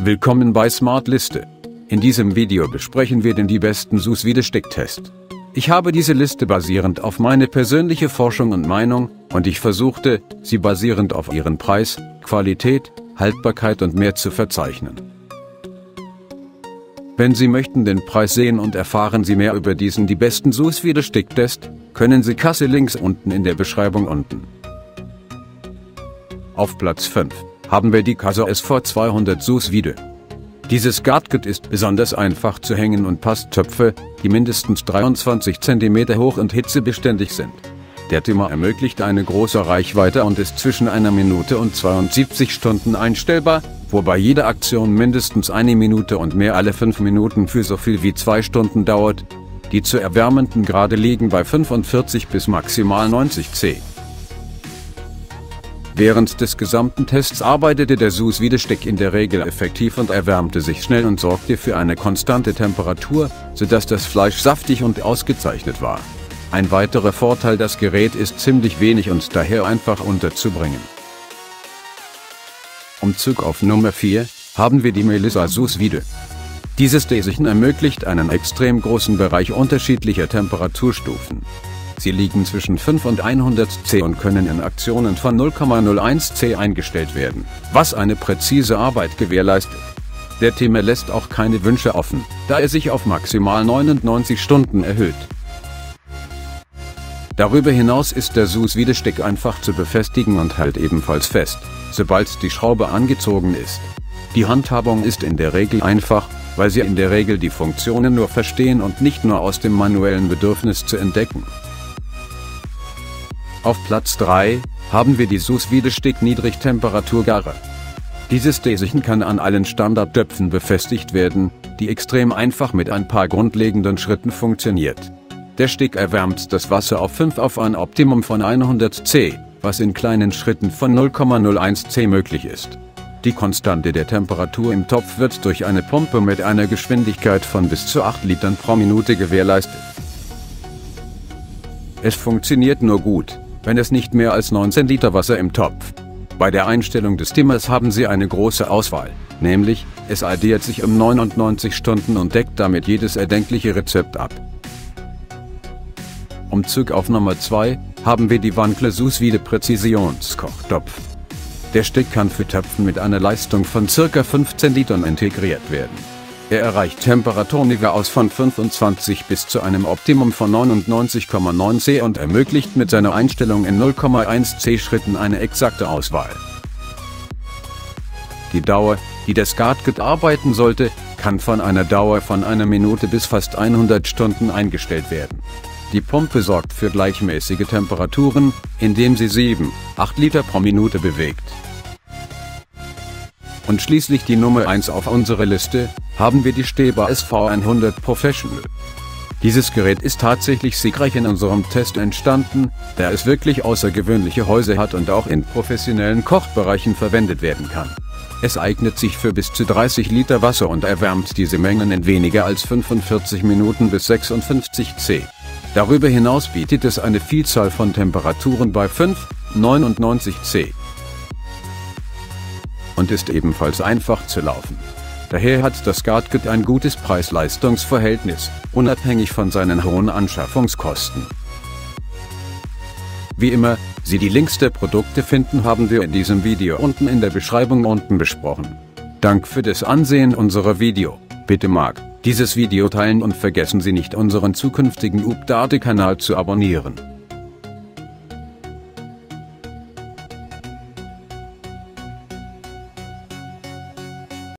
Willkommen bei Smartliste. In diesem Video besprechen wir die besten Sous-Vide-Sticktest. Ich habe diese Liste basierend auf meine persönliche Forschung und Meinung, und ich versuchte, sie basierend auf ihren Preis, Qualität, Haltbarkeit und mehr zu verzeichnen. Wenn Sie möchten den Preis sehen und erfahren Sie mehr über die besten Sous-Vide-Sticktest, können Sie Kasse Links unten in der Beschreibung unten. Auf Platz 5 haben wir die Kasse SV200 Sous-Vide. Dieses Gadget ist besonders einfach zu hängen und passt Töpfe, die mindestens 23 cm hoch und hitzebeständig sind. Der Timer ermöglicht eine große Reichweite und ist zwischen 1 Minute und 72 Stunden einstellbar, wobei jede Aktion mindestens 1 Minute und mehr alle 5 Minuten für so viel wie 2 Stunden dauert. Die zu erwärmenden Grade liegen bei 45 bis maximal 90 C. Während des gesamten Tests arbeitete der Sous-Vide-Stick in der Regel effektiv und erwärmte sich schnell und sorgte für eine konstante Temperatur, sodass das Fleisch saftig und ausgezeichnet war. Ein weiterer Vorteil: das Gerät ist ziemlich wenig und daher einfach unterzubringen. Umzug auf Nummer 4 haben wir die Melissa Sous-Vide. Dieses Däschen ermöglicht einen extrem großen Bereich unterschiedlicher Temperaturstufen. Sie liegen zwischen 5 und 100 C und können in Aktionen von 0,01 C eingestellt werden, was eine präzise Arbeit gewährleistet. Der Timer lässt auch keine Wünsche offen, da er sich auf maximal 99 Stunden erhöht. Darüber hinaus ist der Sous-Vide-Stick einfach zu befestigen und hält ebenfalls fest, sobald die Schraube angezogen ist. Die Handhabung ist in der Regel einfach, weil Sie in der Regel die Funktionen nur verstehen und nicht nur aus dem manuellen Bedürfnis zu entdecken. Auf Platz 3 haben wir die Sous-Vide-Stick Niedrigtemperaturgare. Dieses Däschen kann an allen Standardtöpfen befestigt werden, die extrem einfach mit ein paar grundlegenden Schritten funktioniert. Der Stick erwärmt das Wasser auf ein Optimum von 100 C, was in kleinen Schritten von 0,01 C möglich ist. Die Konstante der Temperatur im Topf wird durch eine Pumpe mit einer Geschwindigkeit von bis zu 8 Litern pro Minute gewährleistet. Es funktioniert nur gut, wenn es nicht mehr als 19 Liter Wasser im Topf. Bei der Einstellung des Timers haben Sie eine große Auswahl, nämlich, es addiert sich um 99 Stunden und deckt damit jedes erdenkliche Rezept ab. Umzug auf Nummer 2 haben wir die Wankle Sous-Vide Präzisionskochtopf. Der Stick kann für Töpfen mit einer Leistung von ca. 15 Litern integriert werden. Er erreicht Temperaturniveaus von 25 bis zu einem Optimum von 99,9 C und ermöglicht mit seiner Einstellung in 0,1 C Schritten eine exakte Auswahl. Die Dauer, die das Gadget arbeiten sollte, kann von einer Dauer von 1 Minute bis fast 100 Stunden eingestellt werden. Die Pumpe sorgt für gleichmäßige Temperaturen, indem sie 7-8 Liter pro Minute bewegt. Und schließlich die Nummer 1 auf unserer Liste, haben wir die Steba SV100 Professional. Dieses Gerät ist tatsächlich siegreich in unserem Test entstanden, da es wirklich außergewöhnliche Häuse hat und auch in professionellen Kochbereichen verwendet werden kann. Es eignet sich für bis zu 30 Liter Wasser und erwärmt diese Mengen in weniger als 45 Minuten bis 56 C. Darüber hinaus bietet es eine Vielzahl von Temperaturen bei 5-99 C. Und ist ebenfalls einfach zu laufen. Daher hat das Gadget ein gutes Preis-Leistungs-Verhältnis, unabhängig von seinen hohen Anschaffungskosten. Wie immer, Sie die Links der Produkte finden, haben wir in diesem Video unten in der Beschreibung unten besprochen. Dank für das Ansehen unserer Video. Bitte mag dieses Video teilen und vergessen Sie nicht, unseren zukünftigen Update-Kanal zu abonnieren.